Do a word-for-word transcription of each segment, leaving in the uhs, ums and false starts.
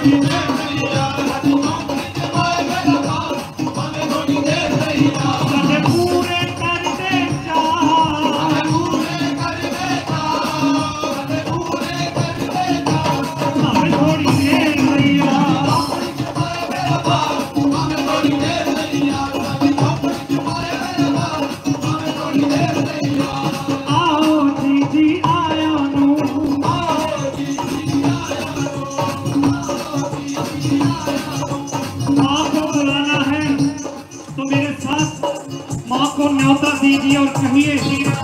दीजिए और कहिए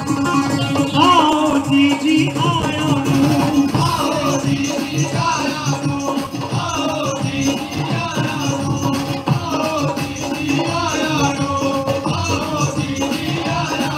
आओ जी जी आया आओ जी जी आया आओ जी जी आया आओ जी जी आया आओ जी जी आया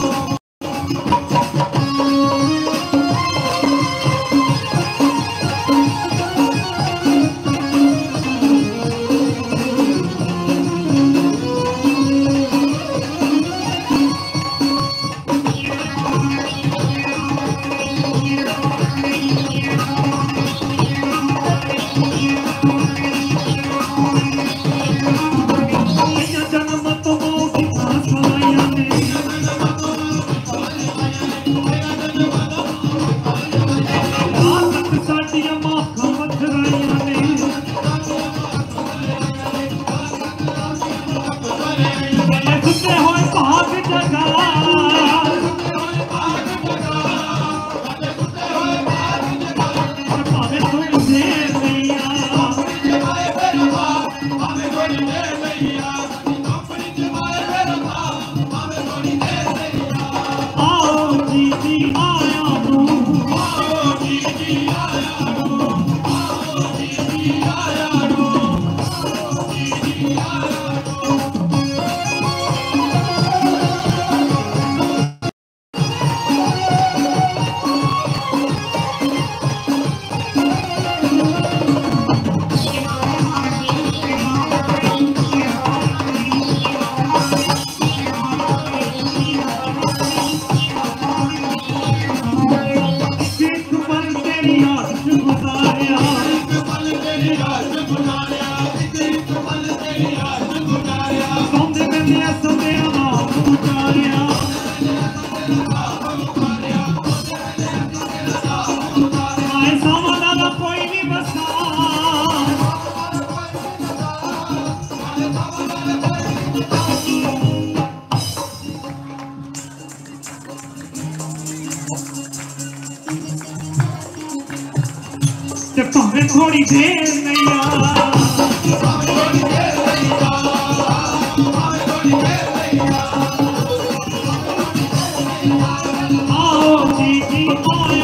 थोड़ी देर नहीं आओ जी जी आया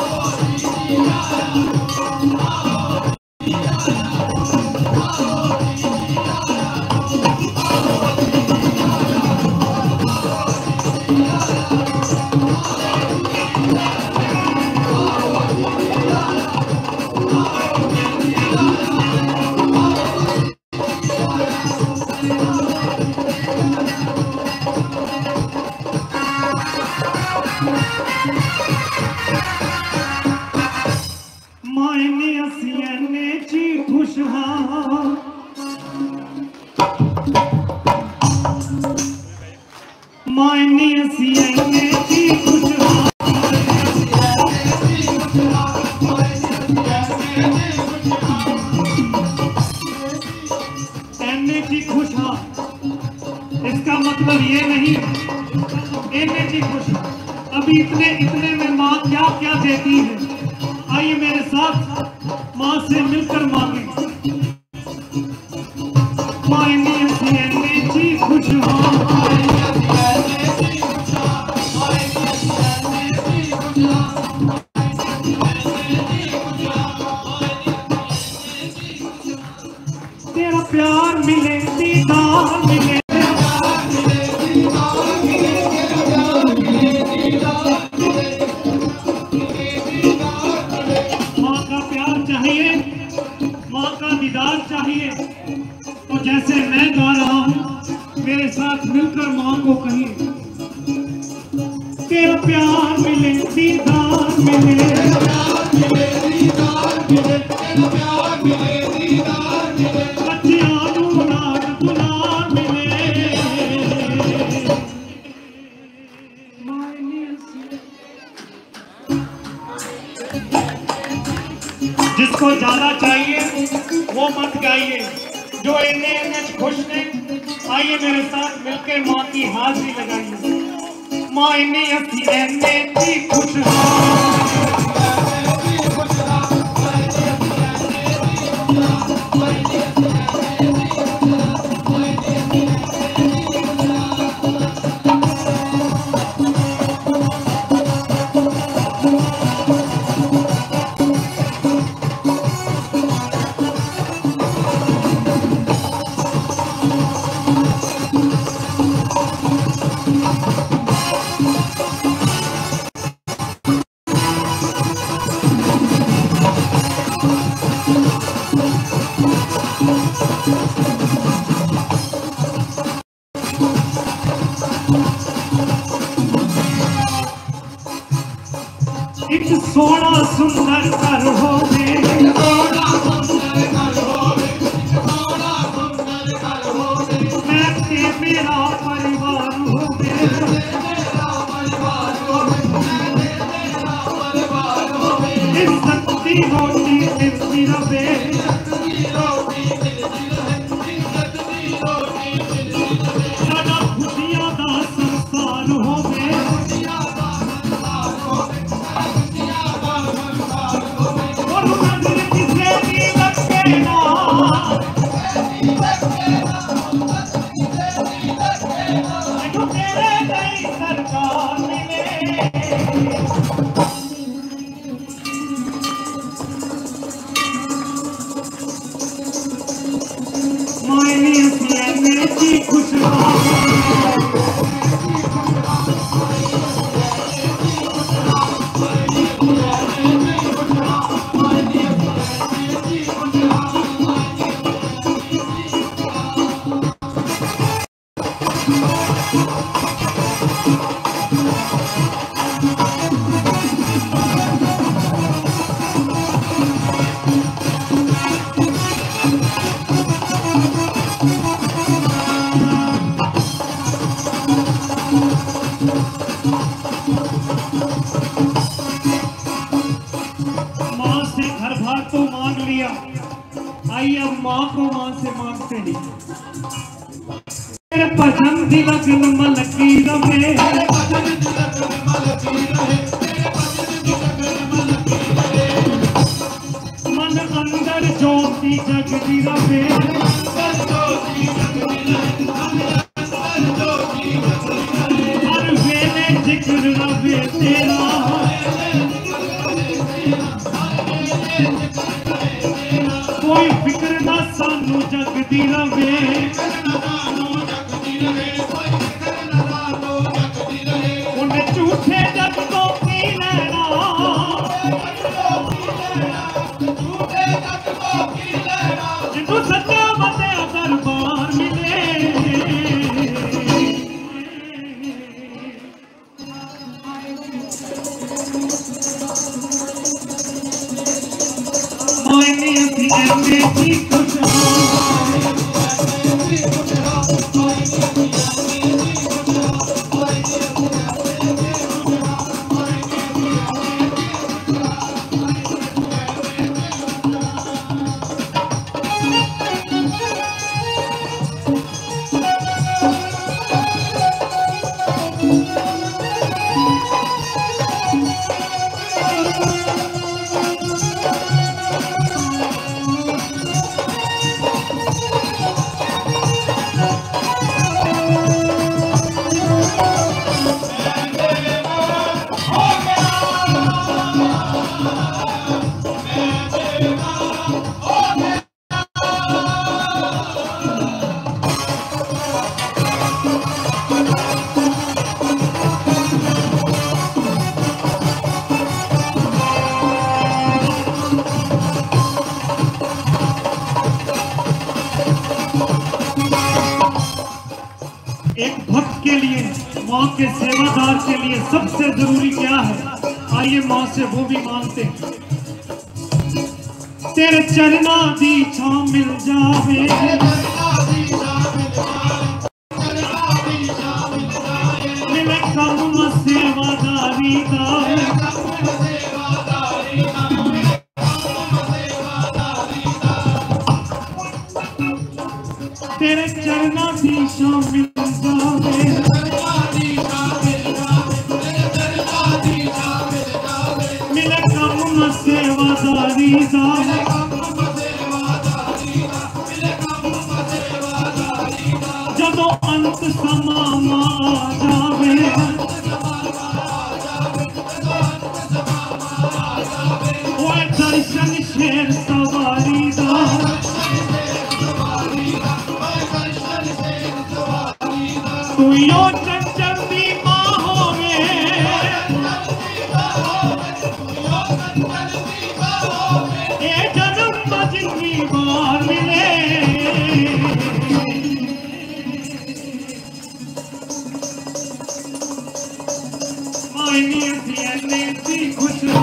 Oh, मायने असी ऐने जी खुशहाल ऐने जी खुशहाल, इसका मतलब ये नहीं ऐने जी खुशहाल। अभी इतने इतने में माँ क्या क्या देती है, आइए मेरे साथ माँ से मिलकर मांगे। मायने असी ऐने जी खुशहाल, तेरा प्यार मिले दीदार मिले, माँ का प्यार चाहिए, माँ का दीदार चाहिए। तो जैसे मैं गा रहा हूँ मेरे साथ मिलकर माँ को कहिए, तेरा प्यार मिले दीदार मिले, जिसको ज्यादा चाहिए वो मत गाइए, जो इन्ने इन्ने खुश ने आइए मेरे साथ मिलकर माँ की हाजिरी लगाइए। माँ इन्ने असी इन्ने थी खुशहाल, एक सोना सुंदर घर होवे, मैं ते मेरा परिवार होवे, इज्जत दी रोटी मिलती रवे, साडा खुशियां दा संसार होवे, तो मांग लिया, आइए अब माँ को माँ से मांगते हैं। तेरे भजन दी लगन मलकी रवे, मन अंदर ज्योति जगदी रवे, हर वेले जिक्र रवे तेरा, कोई फिक्र ना सानू जगदी रवे, उन्हें झूठे जग तो की लेना, जिन्हों सच्चा बते दरबार मिले, मायने असी ऐने जी खुश एक भक्त के लिए, माँ के सेवादार के लिए सबसे जरूरी क्या है? आइए माँ से वो भी मांगते हैं। तेरे चरना दी छां मिल जावे, मिले कम सेवादारी दा, तेरे चरना दी छां मिल जावे, मिले कम सेवादारी दा, जदों अंत समा आ जावे, ओए दर्शन शेर सवारी दा, तू यो चंचल दी मां होवे, ए जन्म जिंदगी बार मिले, मायनी दियने दी खुशबू,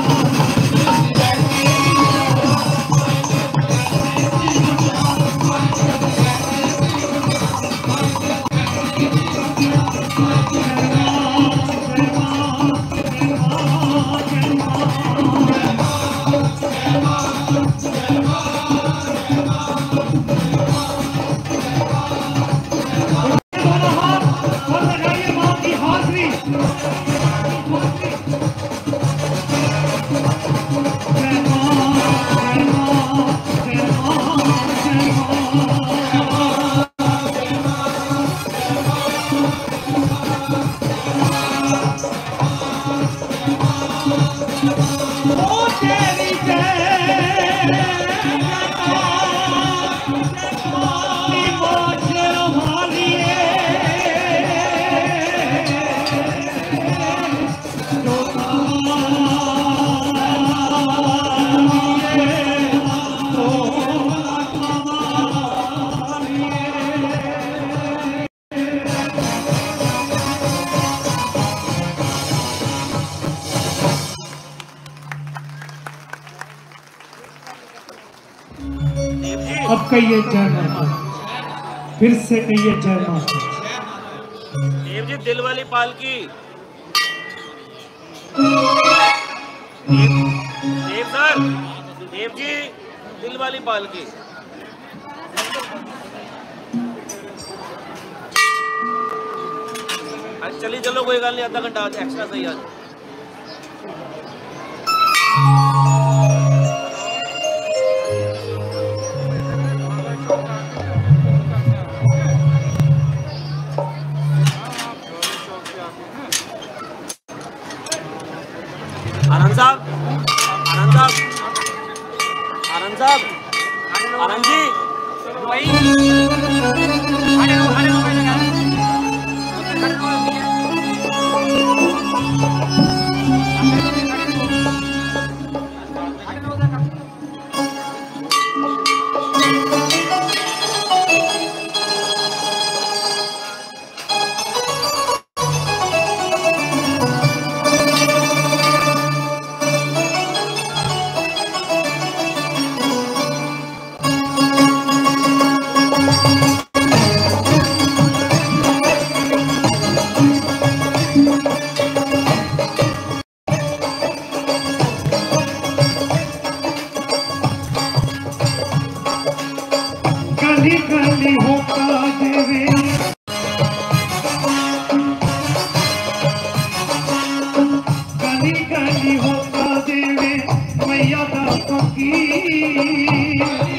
अब कहिए जय माता, फिर से कहिए जय माता। देव जी दिल वाली पालकी, देव सर, देव जी दिल वाली पालकी। आज चली चलो कोई गल नहीं, आधा घंटा एक्स्ट्रा सही आज। आनंद साहब, आनंद साहब, आनंद साहब, आनंद जी, गली गली होता देवे, गली गली होता देवे मैया दा फकीर,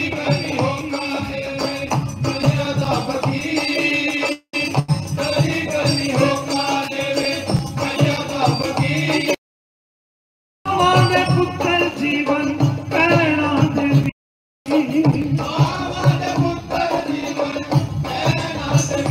माने पुत्र जीवन प्रेरणा देवी,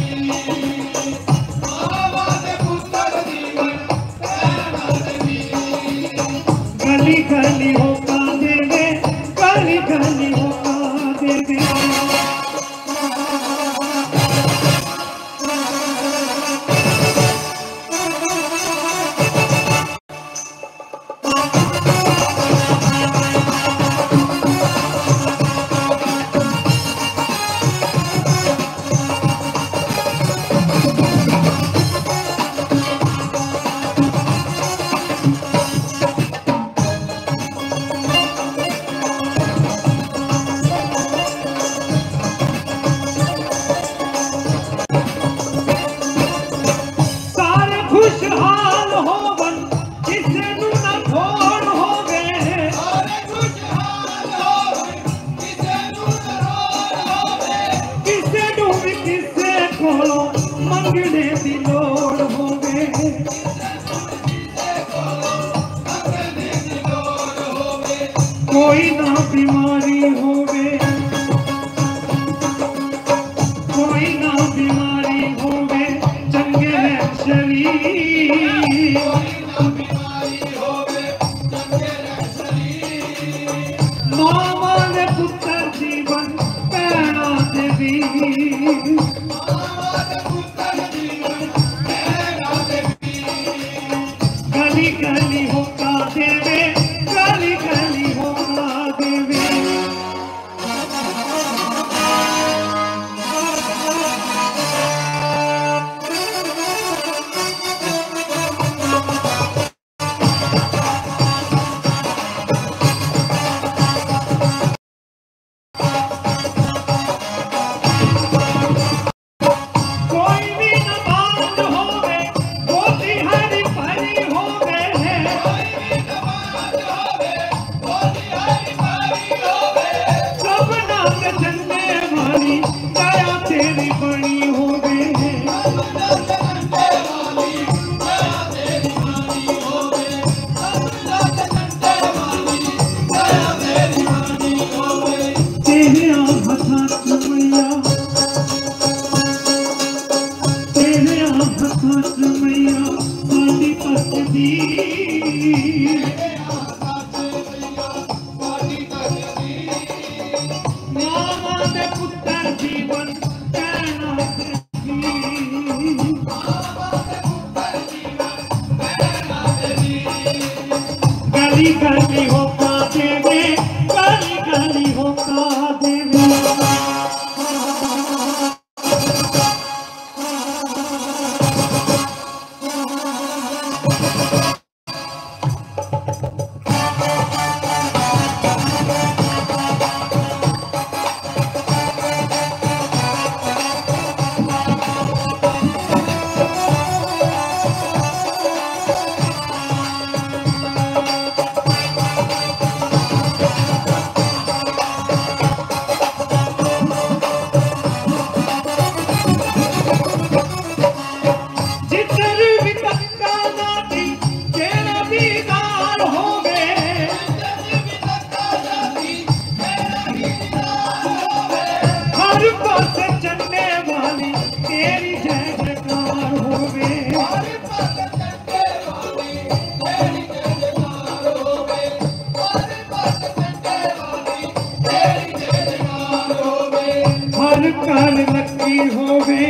हर घर लगी होवे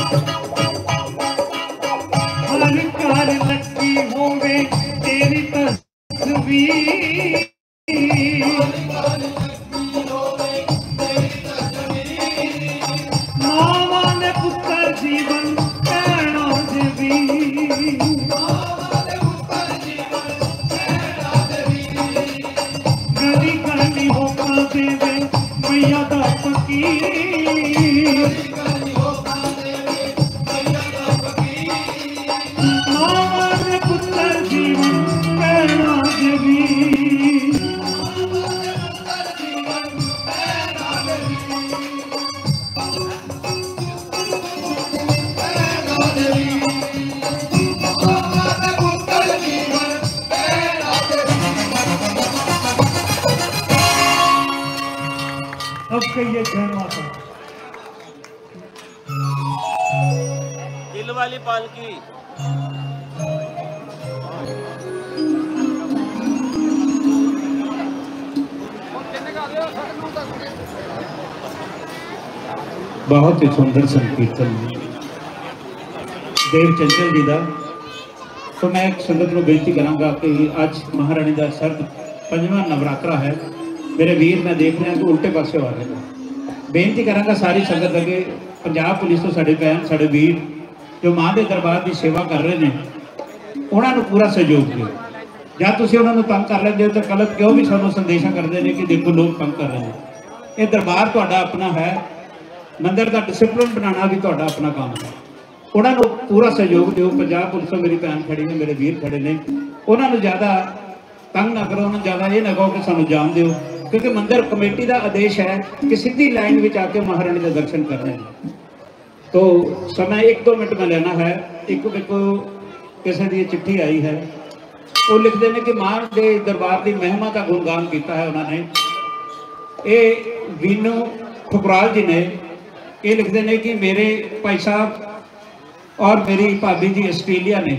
हर घर लगी होवे तेरी तस्वीर मावा ने पुत्र जीवन कहना देवी गली गली होका देवे मैया दा फकीर मावा ने पुत्र जीवन कहना देवी अब कहिए जय माता। दिल वाली पालकी। बहुत ही सुंदर संकीर्तन देव चंचल जी का। तो मैं एक संगत को बेनती करांगा कि अज महारानी का सर्द पंजवां नवरात्रा है। मेरे वीर मैं देख रहा कि उल्टे पासे आ रहे हैं। बेनती करांगा सारी संगत अगे पंजाब पुलिस तो साडे भैन साडे वीर जो माँ के दरबार की सेवा कर रहे हैं उन्होंने पूरा सहयोग दिओ। ਜਾਂ ਤੁਸੀਂ ਉਹਨਾਂ ਨੂੰ ਤੰਗ ਕਰ ਲੈਂਦੇ ਹੋ ਤਾਂ ਗਲਤ ਕਿਉਂ ਵੀ ਸਾਨੂੰ ਸੰਦੇਸ਼ਾਂ ਕਰਦੇ ਨੇ ਕਿ ਦੇਖੋ ਲੋਕ ਤੰਗ ਕਰ ਰਹੇ ਨੇ। ਇਹ ਦਰਬਾਰ ਤੁਹਾਡਾ ਆਪਣਾ ਹੈ, ਮੰਦਰ ਦਾ ਡਿਸਪਲਿਨ ਬਣਾਉਣਾ ਵੀ ਤੁਹਾਡਾ ਆਪਣਾ ਕੰਮ ਹੈ। ਉਹਨਾਂ ਨੂੰ ਪੂਰਾ ਸਹਿਯੋਗ ਦਿਓ। ਪੰਜਾਬ ਪੁਲਿਸ ਤੋਂ ਮੇਰੀ ਭੈਣ ਖੜੀ ਨੇ, ਮੇਰੇ ਵੀਰ ਖੜੇ ਨੇ, ਉਹਨਾਂ ਨੂੰ ਜ਼ਿਆਦਾ ਤੰਗ ਨਾ ਕਰੋ, ਉਹਨਾਂ ਜ਼ਿਆਦਾ ਇਹ ਨਾ ਕਹੋ ਕਿ ਸਾਨੂੰ ਜਾਣ ਦਿਓ, क्योंकि मंदिर कमेटी का आदेश है कि सीधी लाइन में आके महारानी के दर्शन करने हैं। तो समय एक दो मिनट में लेना है। एक देखो किसी की चिट्ठी आई है, वो लिखते हैं कि मां के दरबार की महिमा का गुणगान किया है उन्होंने। ये वीनू ठुकराल जी ने ये लिखते हैं कि मेरे भाई साहब और मेरी भाभी जी आस्ट्रेलिया ने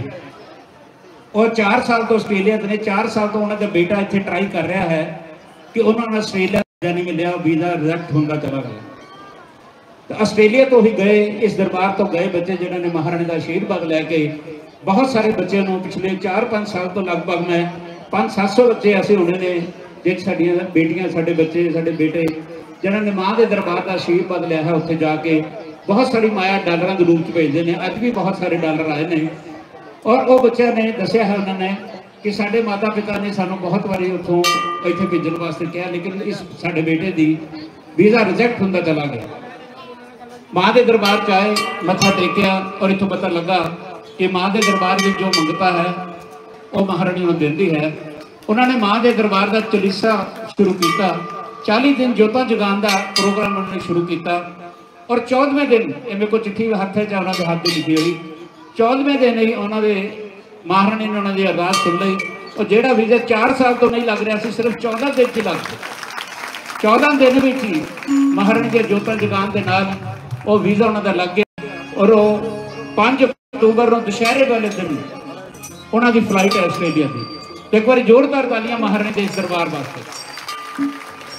और चार साल तो आस्ट्रेलिया ने चार साल तो उन्होंने बेटा इतने ट्राई कर रहा है कि उन्होंने आस्ट्रेलिया नहीं मिले, वीज़ा रिजेक्ट होता चला गया। तो आस्ट्रेलिया तो ही गए, इस दरबार तो गए बच्चे जिन्होंने महारानी का आशीर्वाद लैके बहुत सारे बच्चों को पिछले चार पाँच साल तो लगभग मैं पाँच सत्त सौ बच्चे ऐसे होने ने जिन साडियां बेटियां साडे बच्चे साडे बेटे जिन्होंने माँ के दरबार का आशीर्वाद लिया है उत्थे जाके बहुत सारी माया डॉलर के रूप में भेजते हैं। अज भी बहुत सारे डॉलर आए हैं और वो बच्चों ने दसिया है उन्होंने कि साडे माता पिता ने सानू बहुत बारी उतों इत्थे भेजने वास्ते कहा, लेकिन इस साडे बेटे दी वीज़ा रिजेक्ट होंदा चला गया। माँ के दरबार च आए, मत्था टेकिया और इतों पता लगा कि माँ के दरबार में जो मंगता है वो महारानी उन्हें देती है। उन्होंने माँ के दरबार का चालीसा शुरू किया, चाली दिन जोता जगान का प्रोग्राम उन्होंने शुरू किया और चौदहवें दिन मेरे को चिट्ठी हथ च उन्होंने हाथ से लिखी हुई, चौदहवें दिन ही उन्होंने महारानी ने उन्होंने अरदास सुन ली और जोड़ा वीज़ा चार साल तो नहीं लग रहा, सिर्फ चौदह दिन च लग गया। चौदह दिन में ही महारानी के जोतां जगान के नाल वो वीज़ा उन्होंने लग गया और वो पाँच अक्तूबर को दशहरे वाले दिन उन्होंने फ्लाइट है आस्ट्रेलिया की। तो एक बार जोरदार तालियां महारानी के इस दरबार वास्ते।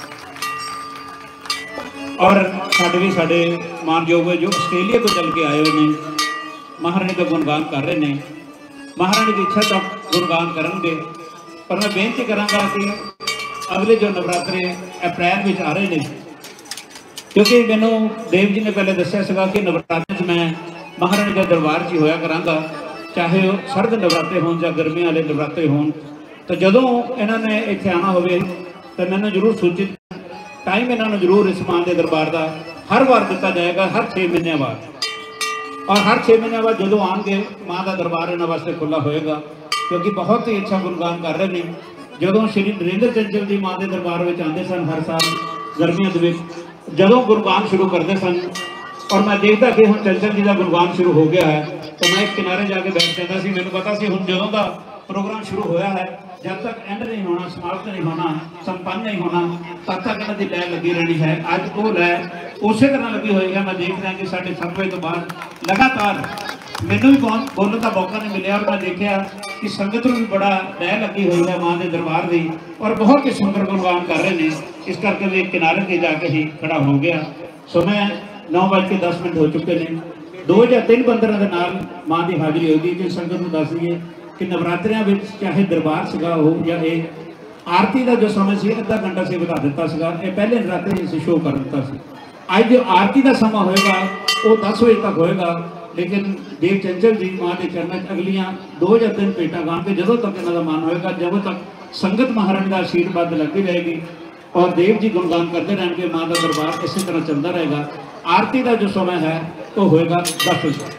और साडे भी साडे मानयोग जो आस्ट्रेलिया को चल के आए हुए हैं महारानी का गुणगान कर रहे हैं, महारानी की इच्छा तक गुणगान करेंगे। पर मैं बेनती करांगा कि अगले जो नवरात्रे अप्रैल में आ रहे हैं, क्योंकि मैनू देव जी ने पहले दसिया सीगा कि नवरात्रे मैं महारानी के दरबार च होया करांगा, चाहे सर्द नवरात्रे होण जां गर्मियां वाले नवरात्रे होण। तो जदों इन्होंने इत्थे आना होवे तो मैनू जरूर सूचित टाइम इन्होंने जरूर इस मां के दरबार का हर बार दिता जाएगा, हर छे महीने बाद। और हर छे महीने बाद जो आएंगे माँ का दरबार इन्होंने वास्ते खुला होएगा, क्योंकि बहुत ही अच्छा गुणगान कर रहे हैं। जो श्री नरेंद्र चंचल जी माँ के दरबार में आते सन हर साल गर्मियों के जो गुणगान शुरू करते सन और मैं देखता कि हम चंचल जी का गुणगान शुरू हो गया है, तो मैं एक किनारे जाके बैठ जाता सी। मैंने पता सी हम जो का प्रोग्राम शुरू होया है, जब तक एंड नहीं होना, समाप्त नहीं होना, संपन्न नहीं होना, तब तक इन्हों की लय लगी रहनी है। अज वो लय उस तरह लगी हुई है। मैं देख रहा कि साढ़े सत्त बजे तो बाद लगातार मैनू भी बहुत बोलने का मौका नहीं मिले और मैं देखा कि संगत में भी बड़ा लय लगी हुई है माँ के दरबार की और बहुत ही सुंदर गुणगान कर रहे हैं। इस करके मैं किनारे से जाके ही खड़ा हो गया। सो मैं नौ बज के दस मिनट हो चुके हैं। दो या तीन बंदर के नाल मां की हाजिरी होगी। जो संगत को दस दईए कि नवरात्रियों में चाहे दरबार सगा हो या ये आरती का जो समय से अद्धा घंटा से बता दिता सगा, ये पहले नवरात्रे से शो कर दिता सी। अज जो आरती का समा होएगा वो दस बजे तक होएगा, लेकिन देव चंचल जी मां के चरणों अगलियां दो या तीन भेटा गान के जो तक इन्हों का मन होएगा, जब तक संगत महारानी का आशीर्वाद लगती रहेगी और देव जी गुणगान करते रहेंगे, मां का दरबार इसी तरह चलता रहेगा। आरती का जो समय है तो होएगा दस बजे।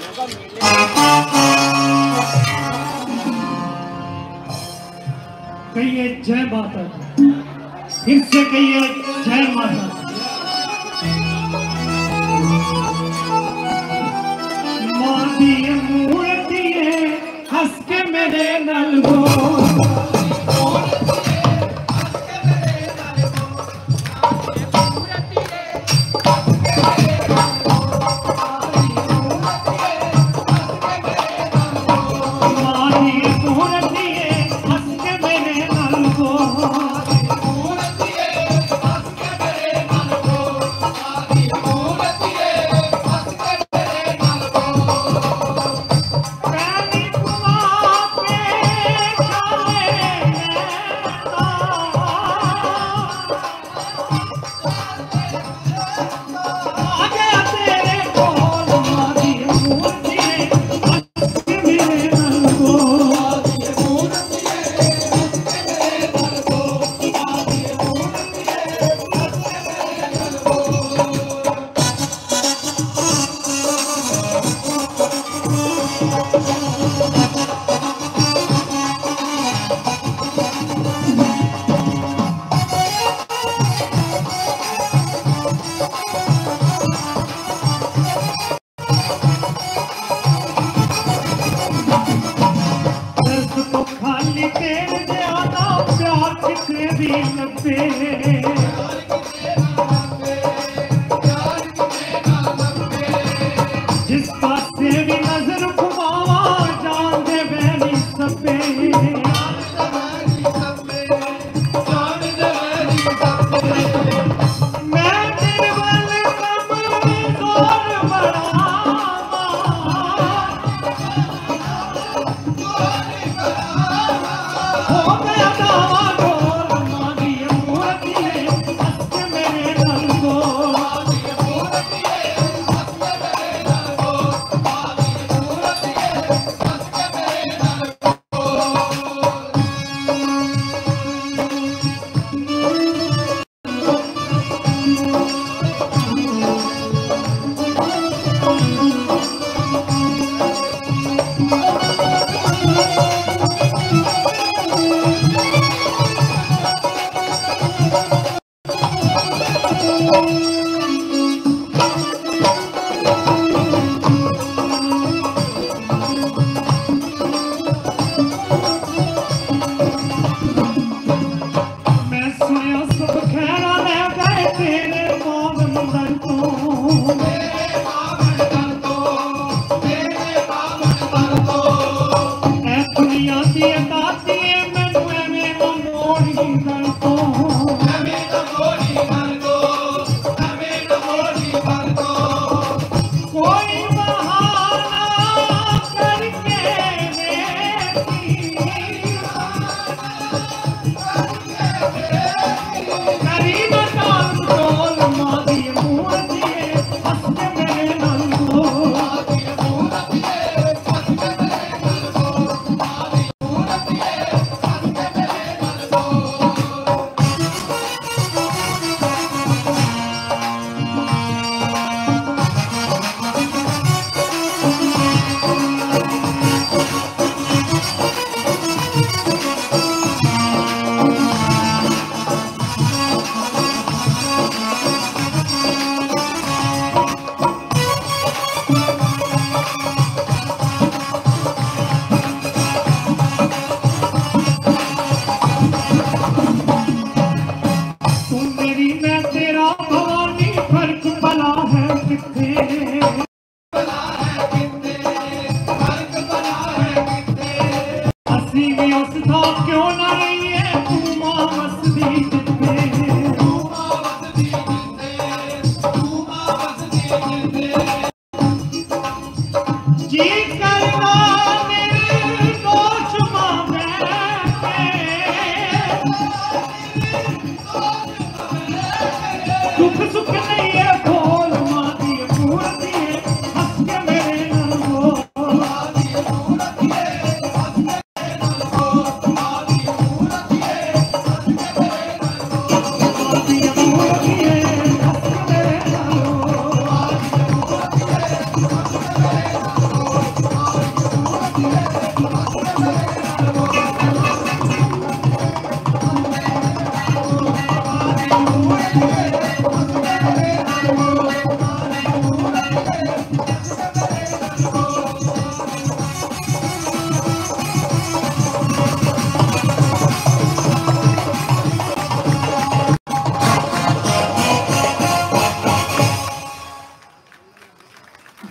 कहिए जय माता, फिर से कहिए जय माता। माती मूर्ति हंस के मेरे नलगो,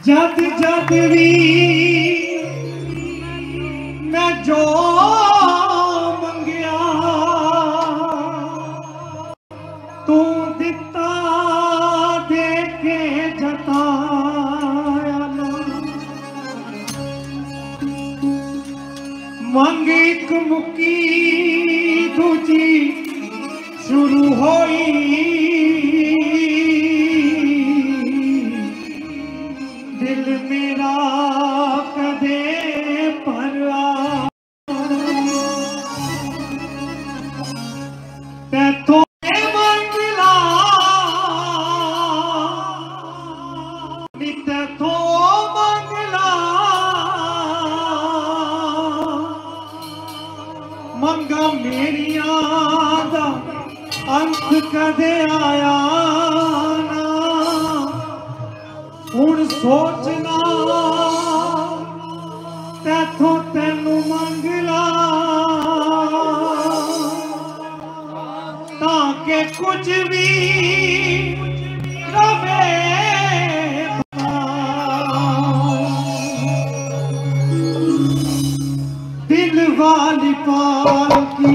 जद जद भी मैं जो मंगया तू दिता दे के जताया ना। मंग एक मुकी दूजी शुरू होई, दिल मेरा कदे पर तैथों मंगला नी तैथों मंगला मंगा मेरिया दा अंत कदे आया ना। हुण सोचना तैथों तैनू मंगला ताकि कुछ भी रवे दिल वाली पालकी।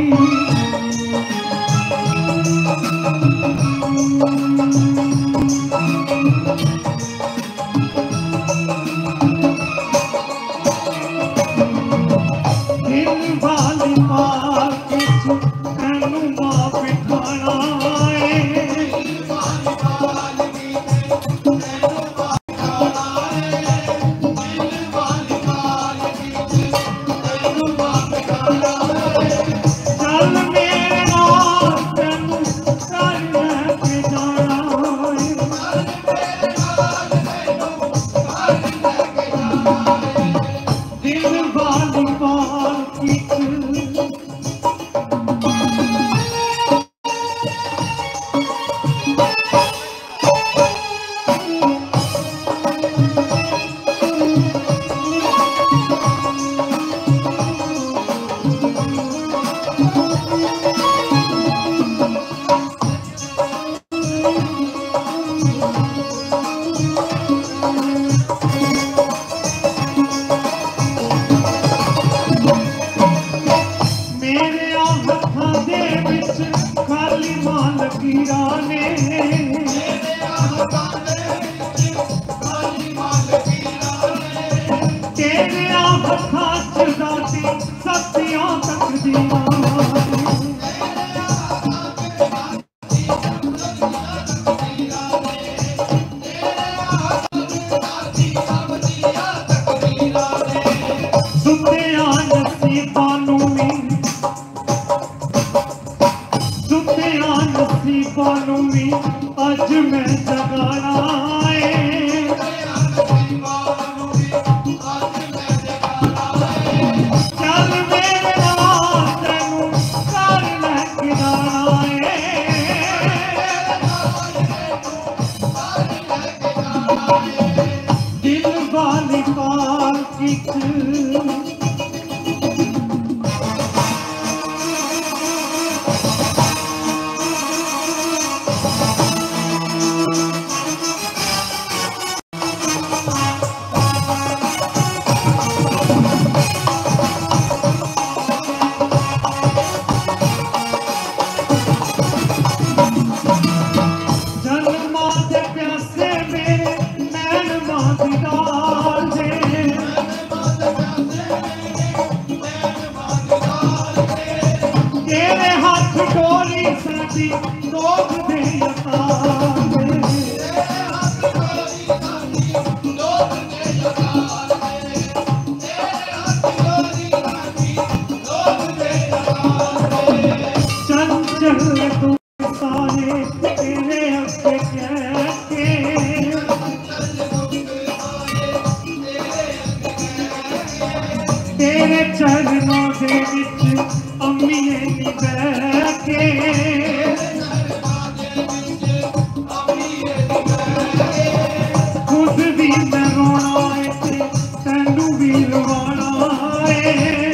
अज मैं जगाना चल मेरे नाल तैनू कर लैके जाना दिल वाली पालकी तेरे चरणों दे विच अम्मीए नी बैठे खुद भी मैं रोना है तैनू भी रवाना है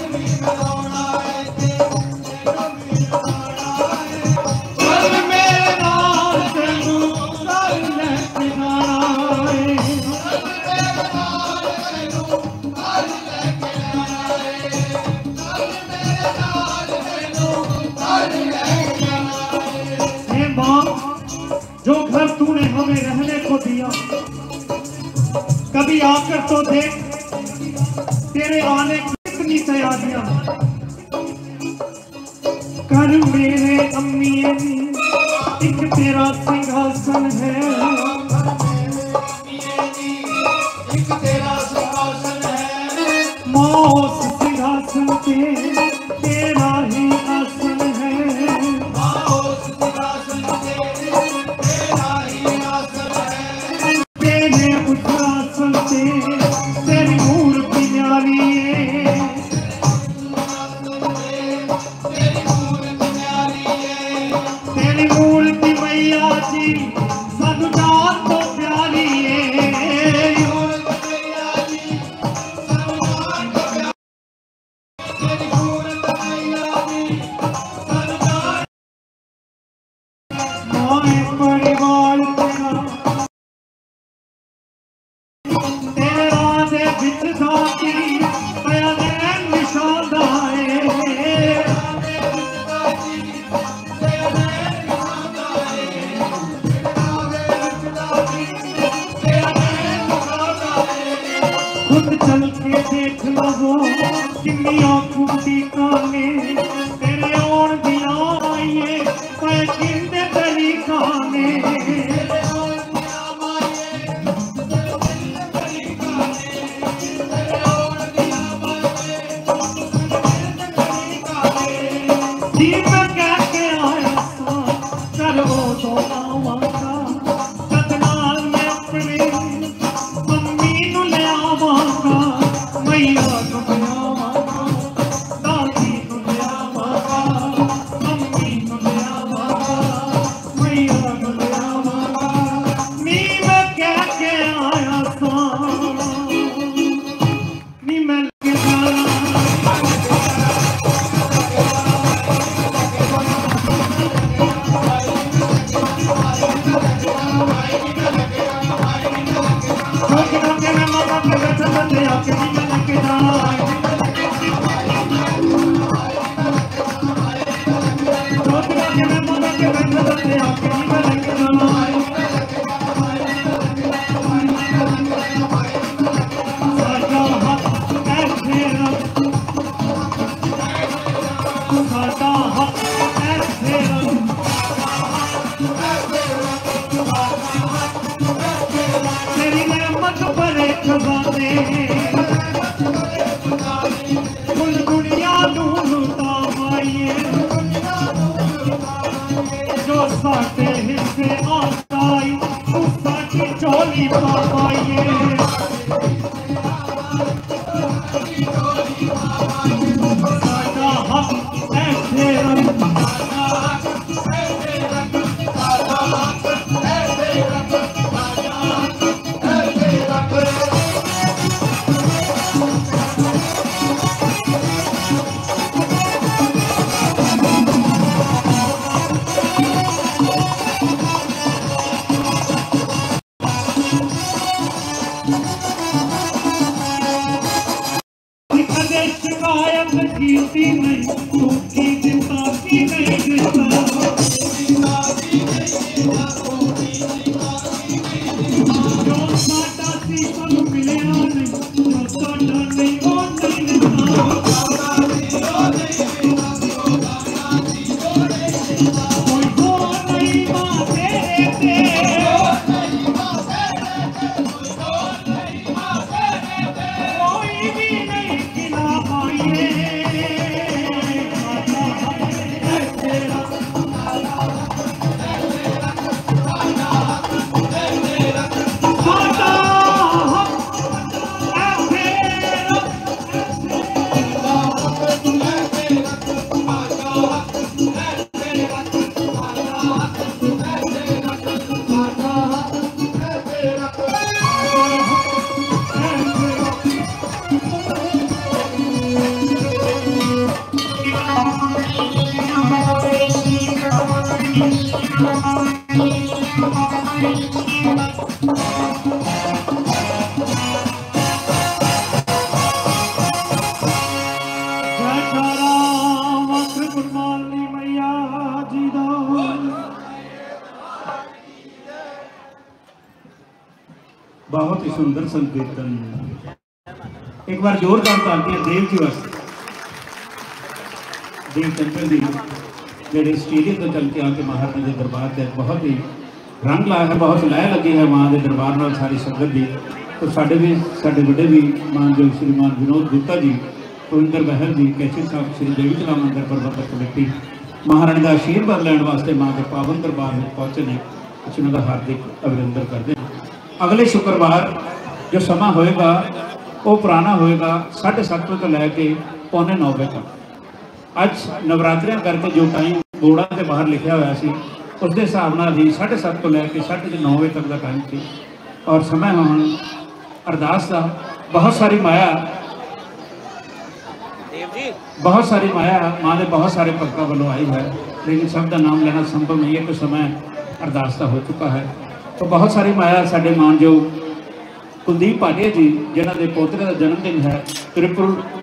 चल मेरे नाल तैनू कर लैके जाना है दिया। कभी आकर तो देख तेरे आने की कितनी तैयारियां। कर मेरे अम्मी एक तेरा सिंहासन है, एक तेरा सिंहासन है, मौत सिंहासन पे तेरा ही आसन है। मौत सिंहासन पे तेरा ही आसन है, तेरे उस आसन पे तेरी मूर्ति न्यारी है, तेरी मूर्ति न्यारी है, तेरी मूर्ति मैया जी सानू जान तो प्यारी है। मूर्ति मैया जी सर्वदान को प्यारी, तेरी मूर्ति मैया जी सर्वदान। माए परिवार तेरा तेरा दे बिच जाती पया ने निशाना है। खुद चल के देख लो किन्नियां खूबी काने तेरे आउण दियां आईए पर किंदे तरीका ने। जी मैं कह के आया था करो तो आवांगा, कदनाल मैं अपने मम्मी नू ले आवांगा, मैया नू ले आवांगा, दादी नू ले आवांगा, मम्मी नू ले आवांगा, मैया नू ले आवांगा। नी मैं कह के आया था नी मैं लगे जाना तेरी नेमत भरे खजाने कुल दुनिया नू लुटावाइए, जो साडे हिस्से आताई तू साडी झोली पावाइए। साडा हक ऐसे रंग शिकायत कीती नहीं तू की दिता की नहीं दिता, जो साडा सी सानू मिलिया नहीं, जो साडा नहीं वो नहीं दिता। कोई हो नहीं मां तेरे ते, कोई भी नहीं खिला पाइए। बहुत ही सुंदर संकीर्तन। एक बार जोरदार तालियां देव जी वास्ते। देव चंचल जी जेडे स्टेडियम तो चल के आके महाराज के दरबार से बहुत ही रंग लाया है, बहुत लय लगी है मां के दरबार नाल सारी संगत की। तो साढ़े भी साढ़े बड़े भी मानयोग श्रीमान विनोद गुप्ता जी, कुविंदर बहल जी, कैची साहब, श्री देवी तला मंदिर प्रबंधक कमेटी महाराणी का आशीर्वाद लैण वास्ते मां के पावन दरबार में पहुंचे ने। ਅਸੀਂ ਉਹਨਾਂ ਦਾ ਹਾਰदिक अभिनंदन करते हैं। अगले शुक्रवार जो समा होएगा वो पुराना होएगा साढ़े सत्त बजे तो लैके पौने नौ बजे तक। अज नवरात्रियां करके जो टाइम बोर्डा के बाहर लिखा हुआ सी उसके हिसाब नाल ही साढ़े सत्त तो लैके साढ़े नौ बजे तक का टाइम सी। और समय हुण अरदास का बहुत सारी माया बहुत सारी माया माँ के बहुत सारे भक्तों वालों आई है, लेकिन सब का नाम लेना संभव नहीं है कि समय अरदास का हो चुका है। तो बहुत सारी माया साढ़े मानयोग कुलदीप भाटिया जी जिन्हों के पोतरे का जन्मदिन है त्रिपुर